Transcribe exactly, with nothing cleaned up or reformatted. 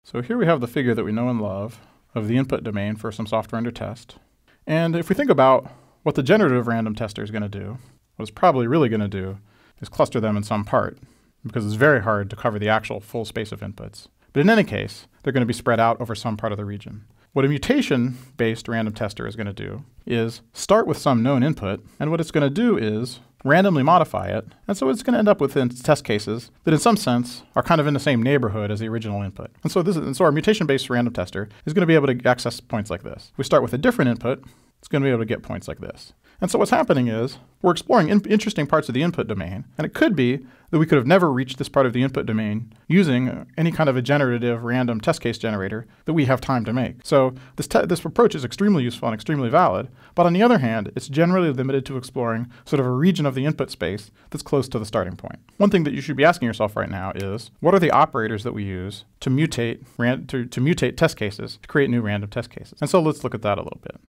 So here we have the figure that we know and love of the input domain for some software under test. And if we think about what the generative random tester is going to do, what it's probably really going to do is cluster them in some part, because it's very hard to cover the actual full space of inputs. But in any case, they're going to be spread out over some part of the region. What a mutation-based random tester is going to do is start with some known input, and what it's going to do is randomly modify it, and so it's going to end up with test cases that in some sense are kind of in the same neighborhood as the original input. And so, this is, and so our mutation-based random tester is going to be able to access points like this. If we start with a different input, it's going to be able to get points like this. And so what's happening is we're exploring in interesting parts of the input domain, and it could be that we could have never reached this part of the input domain using any kind of a generative random test case generator that we have time to make. So this, this approach is extremely useful and extremely valid, but on the other hand, it's generally limited to exploring sort of a region of the input space that's close to the starting point. One thing that you should be asking yourself right now is, what are the operators that we use to mutate, ran to, to mutate test cases to create new random test cases? And so let's look at that a little bit.